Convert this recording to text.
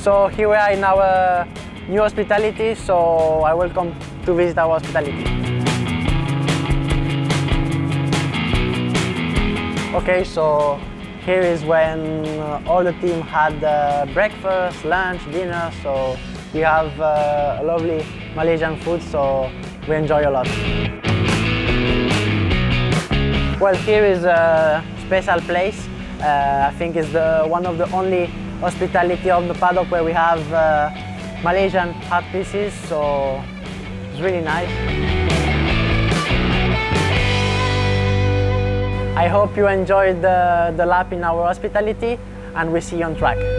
So here we are in our new hospitality, so I welcome to visit our hospitality. Okay, so here is when all the team had breakfast, lunch, dinner, so we have a lovely Malaysian food, so we enjoy a lot. Well, here is a special place. I think it's one of the only hospitality of the paddock where we have Malaysian art pieces, so it's really nice. I hope you enjoyed the lap in our hospitality, and we see you on track.